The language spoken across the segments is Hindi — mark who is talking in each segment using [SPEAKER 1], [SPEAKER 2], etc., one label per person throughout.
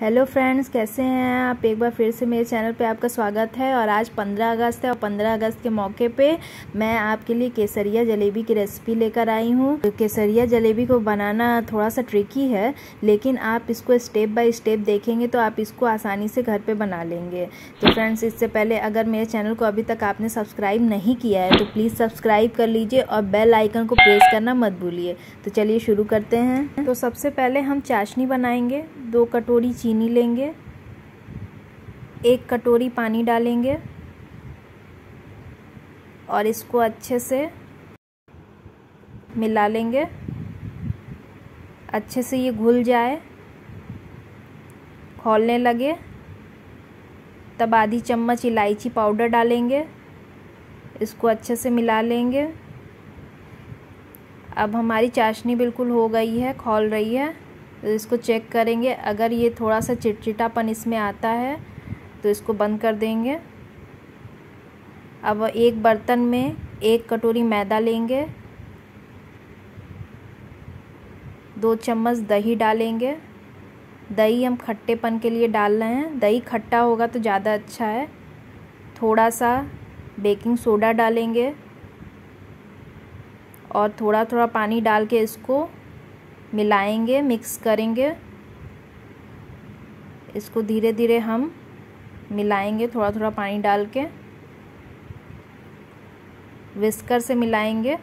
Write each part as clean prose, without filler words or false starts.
[SPEAKER 1] हेलो फ्रेंड्स, कैसे हैं आप। एक बार फिर से मेरे चैनल पे आपका स्वागत है। और आज 15 अगस्त है और 15 अगस्त के मौके पे मैं आपके लिए केसरिया जलेबी की रेसिपी लेकर आई हूँ। तो केसरिया जलेबी को बनाना थोड़ा सा ट्रिकी है, लेकिन आप इसको स्टेप बाय स्टेप देखेंगे तो आप इसको आसानी से घर पे बना लेंगे। तो फ्रेंड्स, इससे पहले अगर मेरे चैनल को अभी तक आपने सब्सक्राइब नहीं किया है तो प्लीज़ सब्सक्राइब कर लीजिए और बेल आइकन को प्रेस करना मत भूलिए। तो चलिए शुरू करते हैं। तो सबसे पहले हम चाशनी बनाएंगे। 2 कटोरी चीनी लेंगे, 1 कटोरी पानी डालेंगे और इसको अच्छे से मिला लेंगे। अच्छे से ये घुल जाए, खौलने लगे, तब आधी चम्मच इलायची पाउडर डालेंगे। इसको अच्छे से मिला लेंगे। अब हमारी चाशनी बिल्कुल हो गई है, खौल रही है। तो इसको चेक करेंगे, अगर ये थोड़ा सा चिटचिटापन इसमें आता है तो इसको बंद कर देंगे। अब एक बर्तन में 1 कटोरी मैदा लेंगे, 2 चम्मच दही डालेंगे। दही हम खट्टेपन के लिए डाल रहे हैं, दही खट्टा होगा तो ज़्यादा अच्छा है। थोड़ा सा बेकिंग सोडा डालेंगे और थोड़ा थोड़ा पानी डाल के इसको मिलाएंगे, मिक्स करेंगे। इसको धीरे धीरे हम मिलाएंगे, थोड़ा थोड़ा पानी डाल के विस्कर से मिलाएंगे।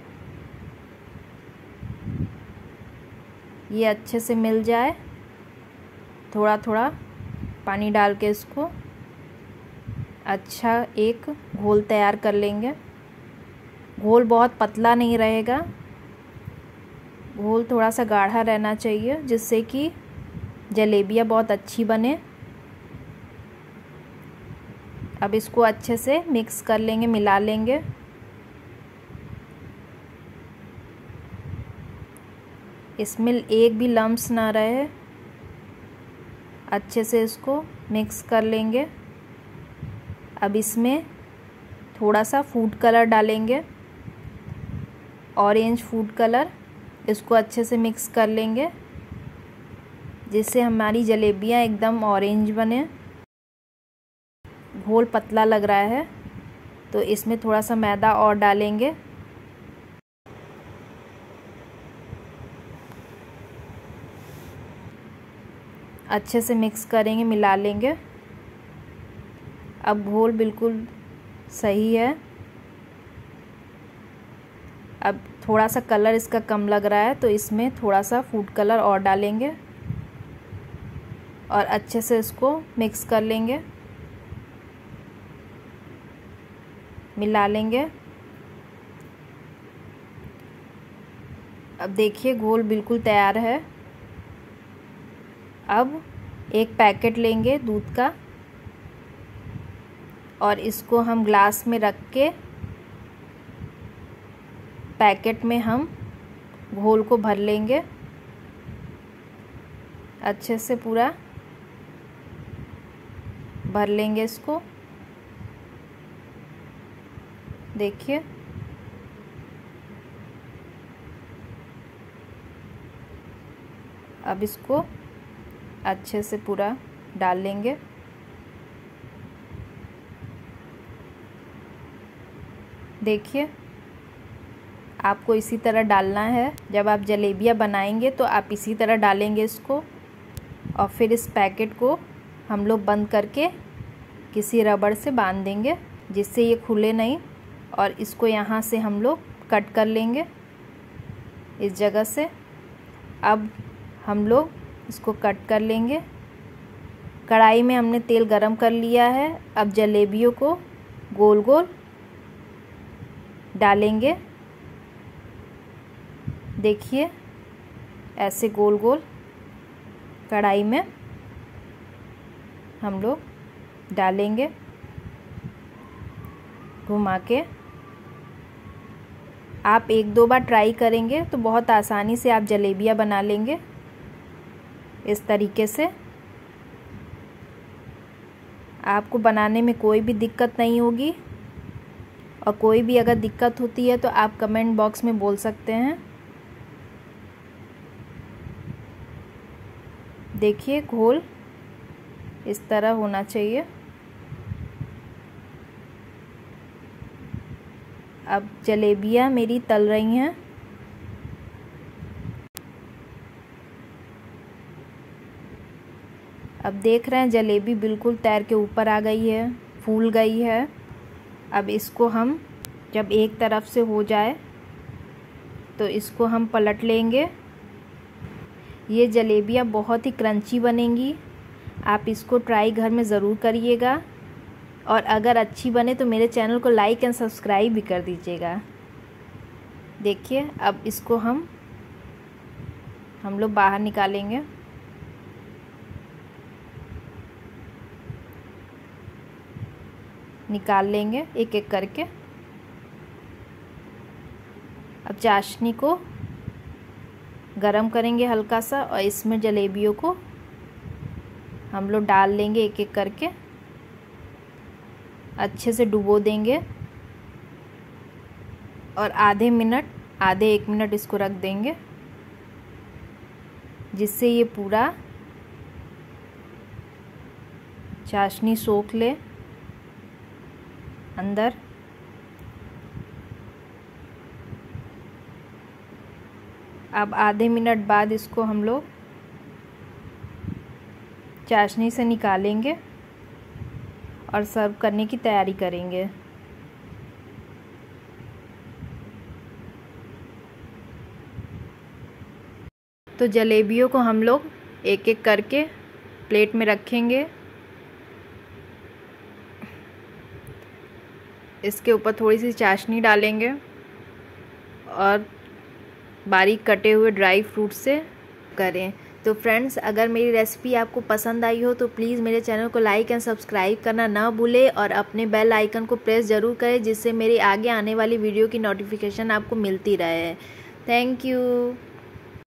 [SPEAKER 1] ये अच्छे से मिल जाए, थोड़ा थोड़ा पानी डाल के इसको अच्छा एक घोल तैयार कर लेंगे। घोल बहुत पतला नहीं रहेगा, घोल थोड़ा सा गाढ़ा रहना चाहिए, जिससे कि जलेबियाँ बहुत अच्छी बने। अब इसको अच्छे से मिक्स कर लेंगे, मिला लेंगे। इसमें एक भी लम्स ना रहे, अच्छे से इसको मिक्स कर लेंगे। अब इसमें थोड़ा सा फूड कलर डालेंगे, ऑरेंज फूड कलर। इसको अच्छे से मिक्स कर लेंगे, जिससे हमारी जलेबियाँ एकदम ऑरेंज बने। घोल पतला लग रहा है तो इसमें थोड़ा सा मैदा और डालेंगे। अच्छे से मिक्स करेंगे, मिला लेंगे। अब घोल बिल्कुल सही है। अब थोड़ा सा कलर इसका कम लग रहा है तो इसमें थोड़ा सा फूड कलर और डालेंगे और अच्छे से इसको मिक्स कर लेंगे, मिला लेंगे। अब देखिए घोल बिल्कुल तैयार है। अब एक पैकेट लेंगे दूध का और इसको हम ग्लास में रख के पैकेट में हम घोल को भर लेंगे। अच्छे से पूरा भर लेंगे इसको। देखिए अब इसको अच्छे से पूरा डाल लेंगे। देखिए आपको इसी तरह डालना है। जब आप जलेबियाँ बनाएंगे तो आप इसी तरह डालेंगे इसको। और फिर इस पैकेट को हम लोग बंद करके किसी रबड़ से बांध देंगे, जिससे ये खुले नहीं। और इसको यहाँ से हम लोग कट कर लेंगे, इस जगह से। अब हम लोग इसको कट कर लेंगे। कढ़ाई में हमने तेल गरम कर लिया है। अब जलेबियों को गोल गोल डालेंगे। देखिए ऐसे गोल गोल कढ़ाई में हम लोग डालेंगे, घुमा के। आप 1-2 बार ट्राई करेंगे तो बहुत आसानी से आप जलेबियाँ बना लेंगे इस तरीके से। आपको बनाने में कोई भी दिक्कत नहीं होगी। और कोई भी अगर दिक्कत होती है तो आप कमेंट बॉक्स में बोल सकते हैं। देखिए घोल इस तरह होना चाहिए। अब जलेबियाँ मेरी तल रही हैं। अब देख रहे हैं जलेबी बिल्कुल तैर के ऊपर आ गई है, फूल गई है। अब इसको हम जब एक तरफ से हो जाए तो इसको हम पलट लेंगे। ये जलेबियाँ बहुत ही क्रंची बनेंगी, आप इसको ट्राई घर में ज़रूर करिएगा। और अगर अच्छी बने तो मेरे चैनल को लाइक एंड सब्सक्राइब भी कर दीजिएगा। देखिए अब इसको हम लोग बाहर निकालेंगे। निकाल लेंगे एक एक करके। अब चाशनी को गरम करेंगे हल्का सा और इसमें जलेबियों को हम लोग डाल लेंगे एक एक करके। अच्छे से डुबो देंगे और आधे एक मिनट इसको रख देंगे, जिससे ये पूरा चाशनी सोख ले अंदर। अब आधे मिनट बाद इसको हम लोग चाशनी से निकालेंगे और सर्व करने की तैयारी करेंगे। तो जलेबियों को हम लोग एक एक करके प्लेट में रखेंगे। इसके ऊपर थोड़ी सी चाशनी डालेंगे और बारीक कटे हुए ड्राई फ्रूट से करें। तो फ्रेंड्स, अगर मेरी रेसिपी आपको पसंद आई हो तो प्लीज़ मेरे चैनल को लाइक एंड सब्सक्राइब करना ना भूलें और अपने बेल आइकन को प्रेस ज़रूर करें, जिससे मेरी आगे आने वाली वीडियो की नोटिफिकेशन आपको मिलती रहे। Thank you.